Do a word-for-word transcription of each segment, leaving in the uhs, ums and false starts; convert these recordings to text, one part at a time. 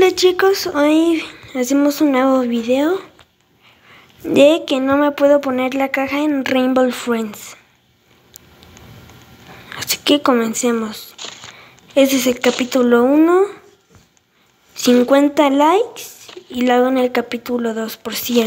Hola chicos, hoy hacemos un nuevo video de que no me puedo poner la caja en Rainbow Friends. Así que comencemos. Este es el capítulo uno, cincuenta likes y luego en el capítulo dos por cien.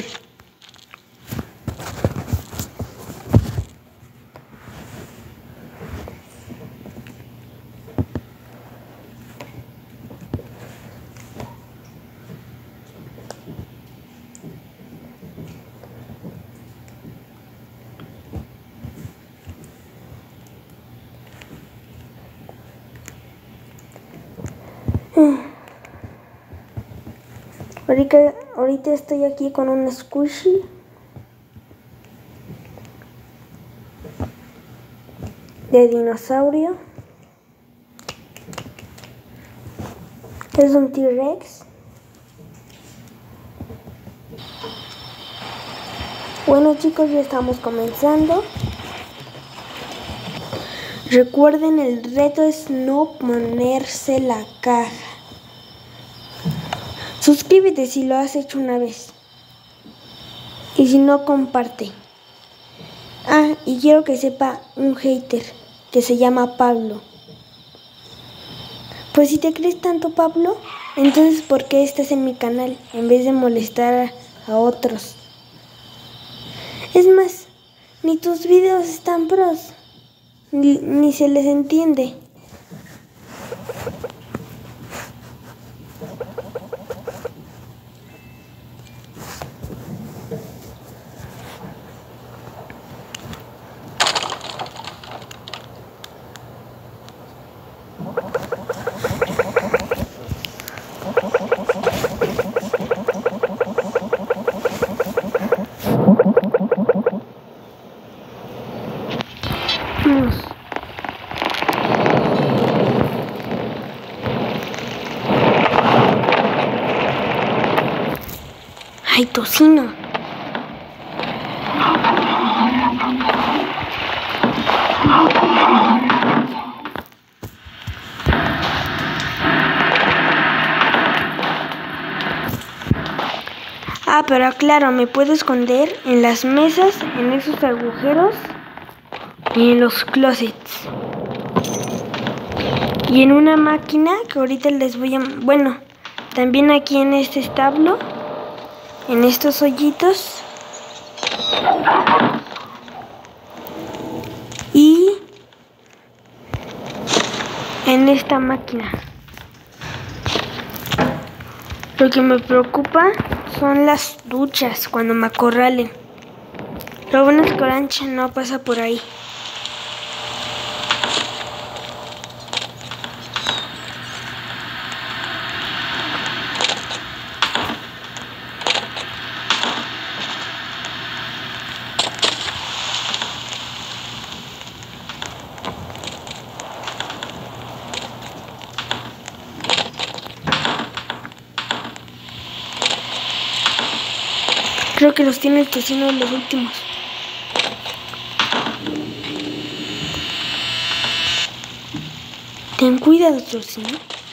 Ahorita, ahorita estoy aquí con un squishy. De dinosaurio. Es un T-Rex. Bueno chicos, ya estamos comenzando. Recuerden, el reto es no ponerse la caja. Suscríbete si lo has hecho una vez. Y si no, comparte. Ah, y quiero que sepa un hater que se llama Pablo. Pues si te crees tanto, Pablo, entonces ¿por qué estás en mi canal en vez de molestar a, a otros? Es más, ni tus videos están pros, ni, ni se les entiende. Vamos. ¡Ay, tocino! Ah, pero claro, me puedo esconder en las mesas, en esos agujeros y en los closets. Y en una máquina que ahorita les voy a... Bueno, también aquí en este establo, en estos hoyitos. Y en esta máquina. Lo que me preocupa son las duchas cuando me acorralen. Lo bueno es que Orange no pasa por ahí. Creo que los tiene el tocino en los últimos. Ten cuidado, tocino.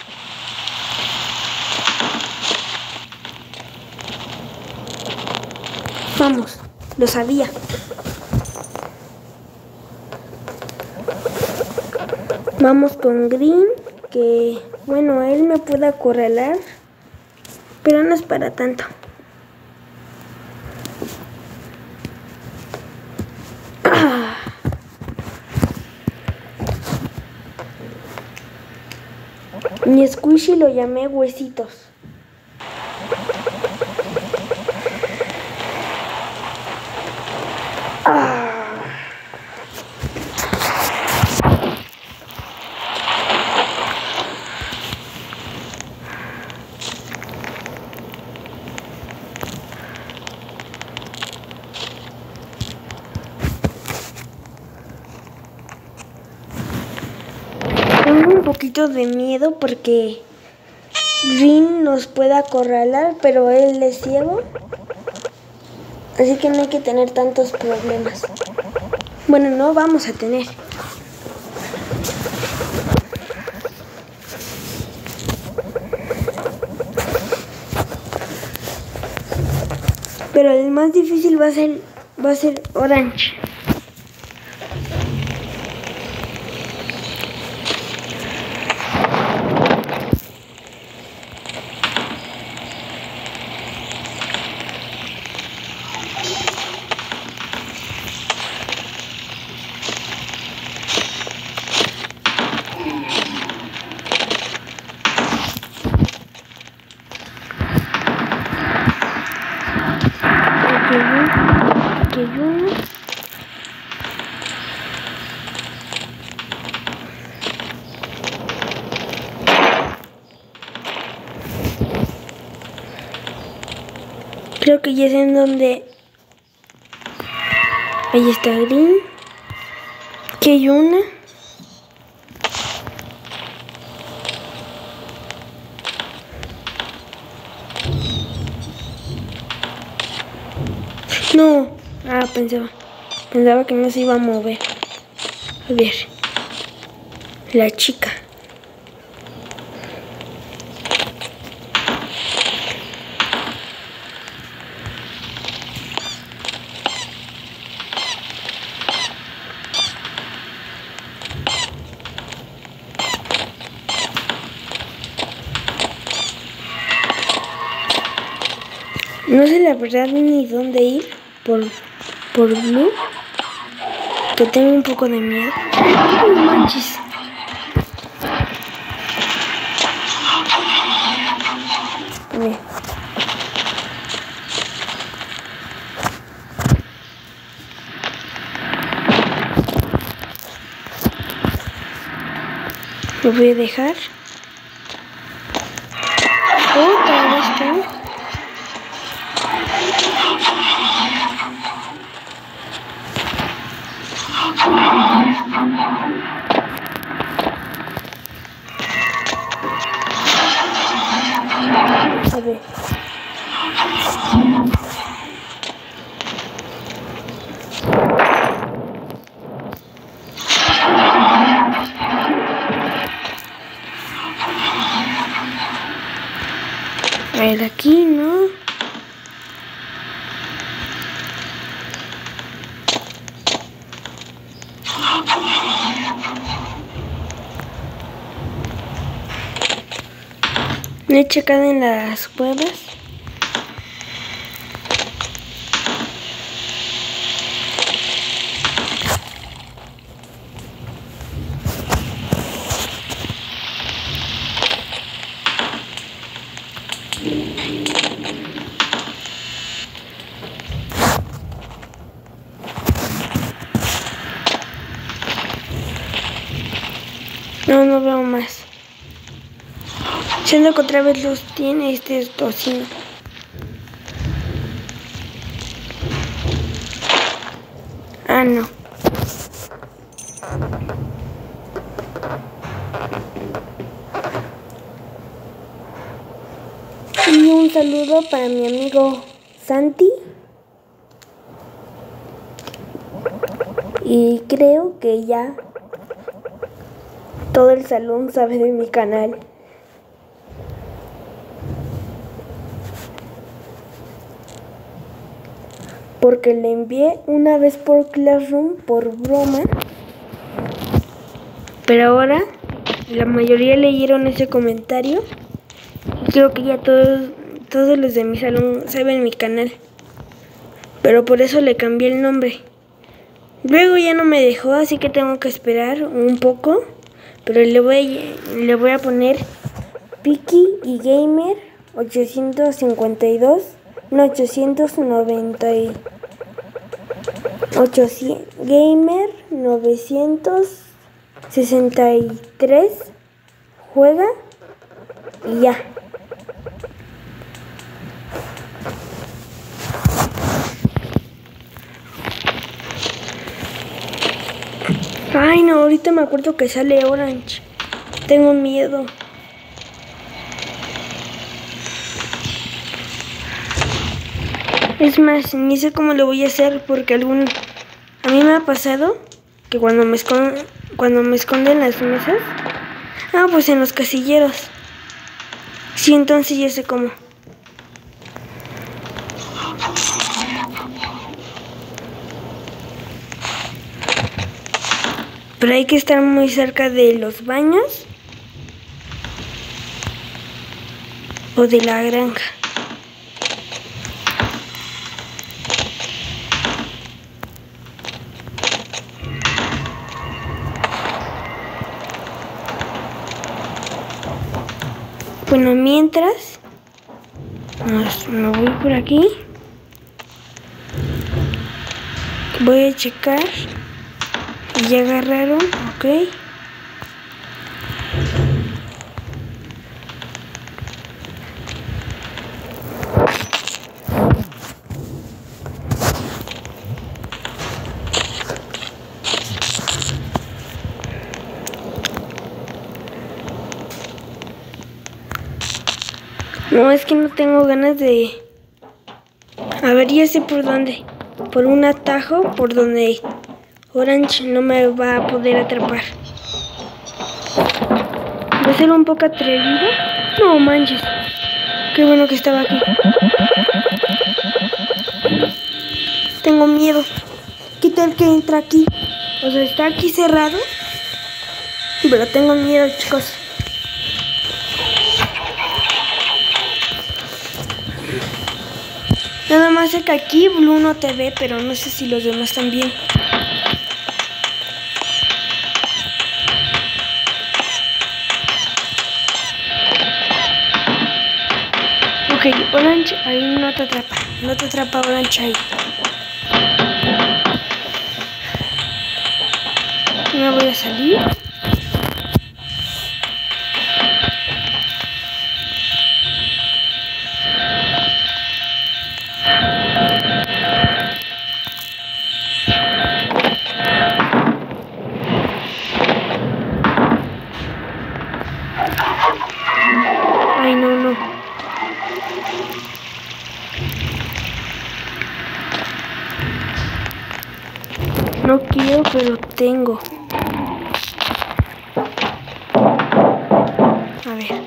Vamos, lo sabía. Vamos con Green, que bueno, él me puede acorralar, pero no es para tanto. Mi squishy lo llamé Huesitos. Ah. Tengo un poquito de miedo porque Green nos puede acorralar, pero él es ciego. Así que no hay que tener tantos problemas. Bueno, no vamos a tener. Pero el más difícil va a ser, va a ser Orange. Aquí hay uno. Creo que ya sé en dónde. Ahí está Green. Aquí hay una. No. Ah, pensaba. Pensaba que no se iba a mover. A ver. La chica. No sé la verdad ni dónde ir por, por Blue, que tengo un poco de miedo. ¡Ay, no manches! A ver. Lo voy a dejar. Otra vez tú. A ver. A ver, aquí, ¿no? No he checado en las cuevas. No, no veo más. Siendo que otra vez los tiene este tocino. Ah, no. Y un saludo para mi amigo Santi. Y creo que ya todo el salón sabe de mi canal. Porque le envié una vez por Classroom, por broma. Pero ahora la mayoría leyeron ese comentario. Y creo que ya todos, todos los de mi salón saben mi canal. Pero por eso le cambié el nombre. Luego ya no me dejó, así que tengo que esperar un poco. Pero le voy, le voy a poner Piki y Gamer ochocientos cincuenta y dos. No, ochocientos noventa y ochocientos, Gamer novecientos sesenta y tres juega y ya. Ay, no, ahorita me acuerdo que sale Orange. Tengo miedo. Es más, ni sé cómo lo voy a hacer porque algún... A mí me ha pasado que cuando me esconden, cuando me esconden las mesas... Ah, pues en los casilleros. Sí, entonces ya sé cómo. Pero hay que estar muy cerca de los baños o de la granja. Bueno, mientras me voy por aquí. Voy a checar. Y ya agarraron, ok. No, es que no tengo ganas de... A ver, ya sé por dónde. Por un atajo por donde Orange no me va a poder atrapar. ¿Va a ser un poco atrevido? No manches. Qué bueno que estaba aquí. Tengo miedo. ¿Qué tal que entra aquí? O sea, está aquí cerrado. Pero tengo miedo, chicos. Nada más sé que aquí Blue no te ve, pero no sé si los demás también. Ok, Orange ahí no te atrapa. No te atrapa Orange ahí. Me voy a salir. Ay, no, no. No quiero, pero tengo. A ver.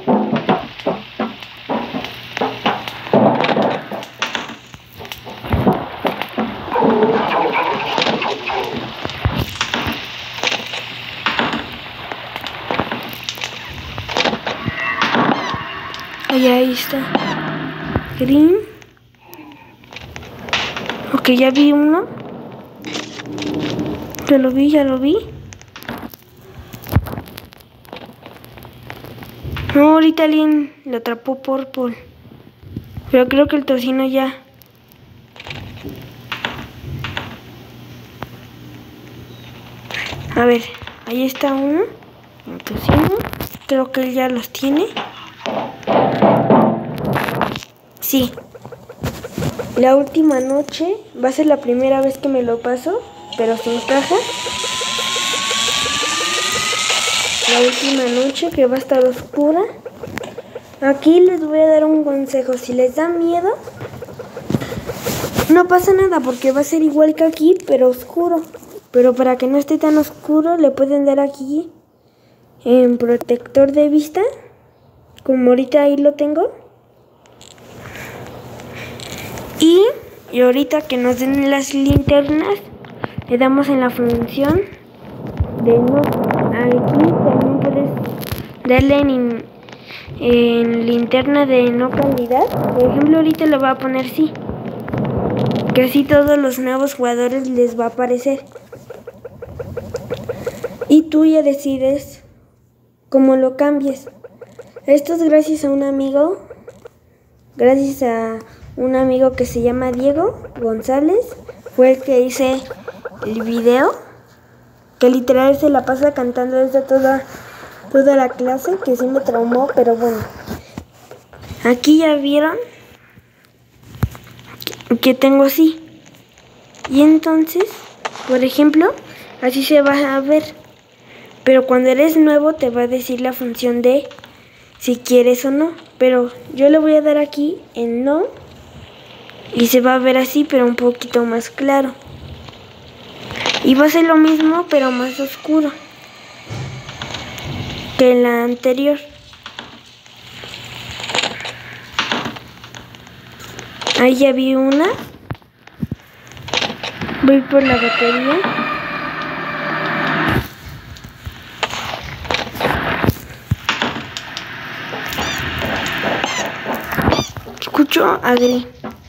Ay, ahí está. Green. Ok, ya vi uno. Ya lo vi, ya lo vi. No, ahorita alguien lo atrapó Purple. Pero creo que el tocino ya. A ver, ahí está uno. El tocino. Creo que él ya los tiene. Sí. La última noche va a ser la primera vez que me lo paso, pero sin caja. La última noche que va a estar oscura. Aquí les voy a dar un consejo. Si les da miedo, no pasa nada porque va a ser igual que aquí, pero oscuro. Pero para que no esté tan oscuro, le pueden dar aquí en protector de vista. Como ahorita ahí lo tengo. Y, y ahorita que nos den las linternas, le damos en la función de no. Aquí también puedes darle en, en linterna de no calidad. Por ejemplo, ahorita lo voy a poner sí. Que así todos los nuevos jugadores les va a aparecer. Y tú ya decides cómo lo cambies. Esto es gracias a un amigo. Gracias a un amigo que se llama Diego González. Fue el que hice el video. Que literal se la pasa cantando desde toda, toda la clase. Que sí me traumó, pero bueno. Aquí ya vieron que, que tengo así. Y entonces, por ejemplo, así se va a ver. Pero cuando eres nuevo te va a decir la función de si quieres o no. Pero yo le voy a dar aquí en no. Y se va a ver así, pero un poquito más claro. Y va a ser lo mismo, pero más oscuro que en la anterior. Ahí ya vi una. Voy por la batería. Escucho a Green.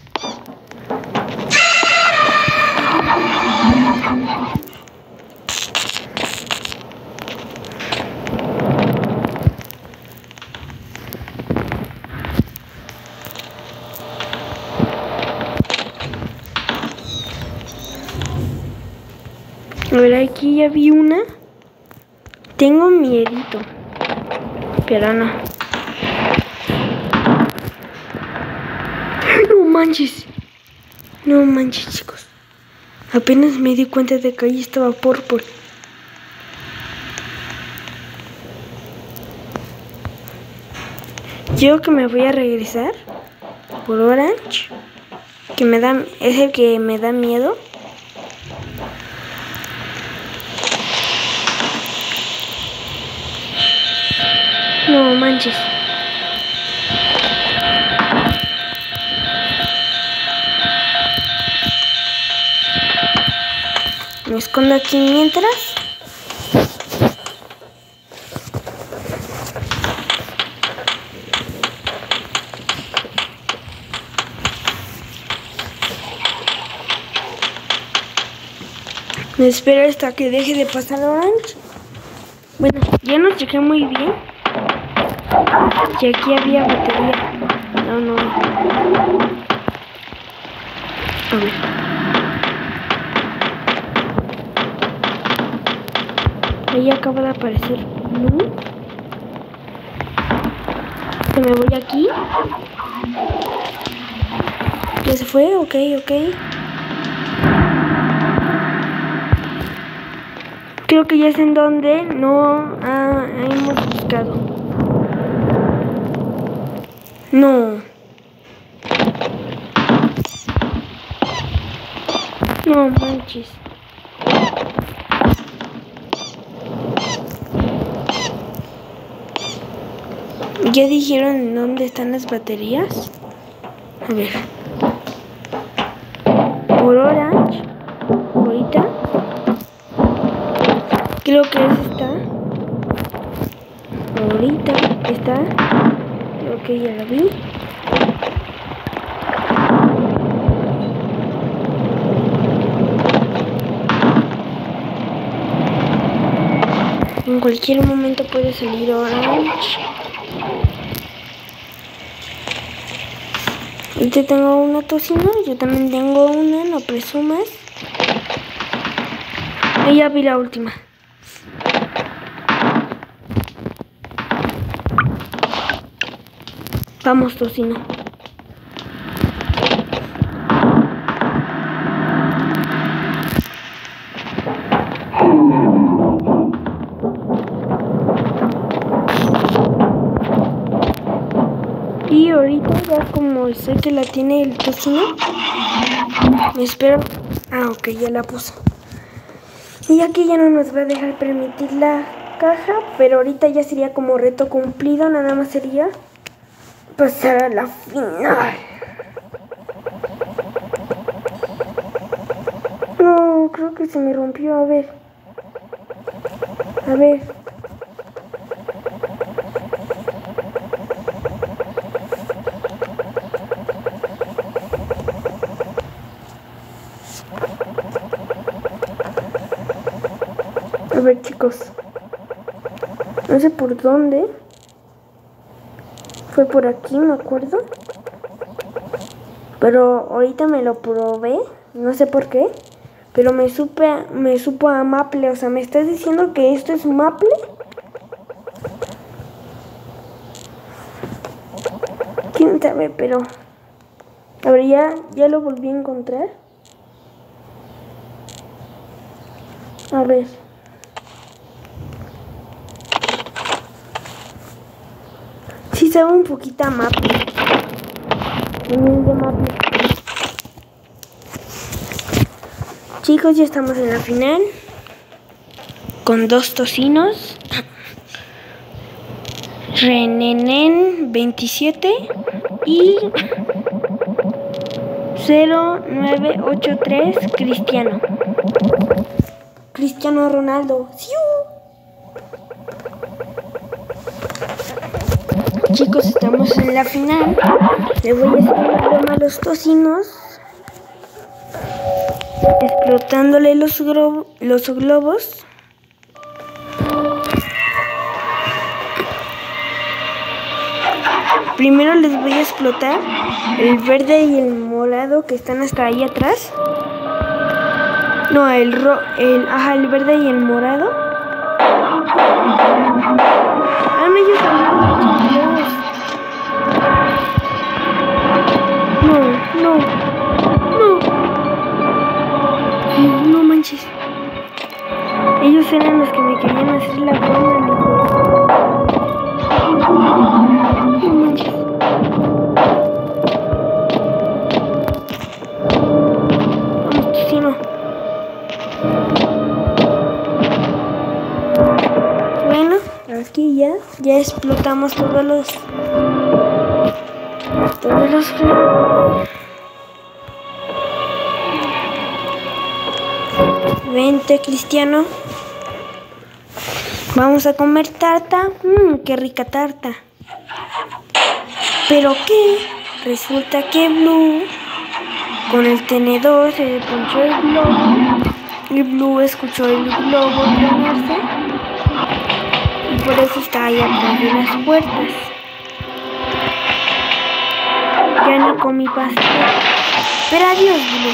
A ver, aquí ya vi una. Tengo miedito. Pero no. No manches. No manches, chicos. Apenas me di cuenta de que ahí estaba Purple. Yo que me voy a regresar por Orange. Que me da, es el que me da miedo. No manches. Me escondo aquí mientras. Me espero hasta que deje de pasar Orange. Bueno, ya no chequé muy bien. Y aquí había batería. No, no. A ver. Ahí acaba de aparecer. ¿No? Que me voy aquí. ¿Ya se fue? Ok, ok. Creo que ya es en donde no ah, hemos buscado. No. No manches. ¿Ya dijeron dónde están las baterías? A ver. Por Orange. Ahorita. Creo que es esta. Ahorita está. Creo que ya la vi. En cualquier momento puede salir Orange. Ahorita tengo una tocino. Yo también tengo una. No presumas. Y ya vi la última. Vamos, tocino. Y ahorita ya como sé que la tiene el tocino, me espero. Ah, ok, ya la puso. Y aquí ya no nos va a dejar permitir la caja, pero ahorita ya sería como reto cumplido, nada más sería pasar a la final. No, creo que se me rompió, a ver. A ver. A ver, chicos. No sé por dónde. Fue por aquí, me acuerdo. Pero ahorita me lo probé. No sé por qué. Pero me supe, me supo a maple. O sea, ¿me estás diciendo que esto es maple? ¿Quién sabe? Pero... A ver, ya, ya lo volví a encontrar. A ver. Sí sabe un poquito a maple. Humilde maple. Chicos, ya estamos en la final. Con dos tocinos. Renenen veintisiete y cero nueve ocho tres Cristiano. Cristiano Ronaldo. ¡Siu! Chicos. chicos, estamos en la final. Le voy a hacer una broma a los tocinos, explotándole los, globo, los globos. Primero les voy a explotar el verde y el morado que están hasta ahí atrás. No, el ro el ajá, el verde y el morado. Ah, no, ellos también. No, no, no. No manches. Ellos eran los que me querían hacer la broma. No manches. Vamos, tocino. Bueno, aquí ya, ya explotamos todos los... Todos los... Vente, Cristiano. Vamos a comer tarta. Mmm, qué rica tarta. ¿Pero qué? Resulta que Blue, con el tenedor, se le ponchó el globo. Y Blue escuchó el globo planearse. Y por eso está ahí atrás de las puertas. Ya ni comí pastel. Pero adiós, Blue.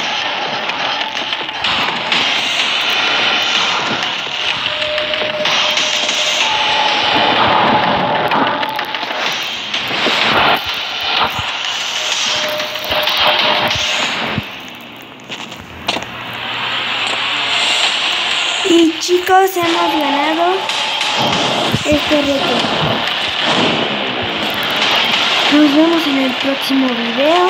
Y chicos, hemos ganado este reto. Nos vemos en el próximo video.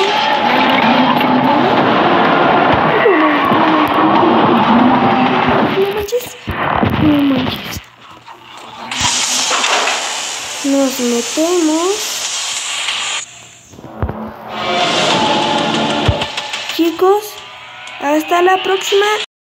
No manches. No manches. Nos metemos. Chicos, hasta la próxima.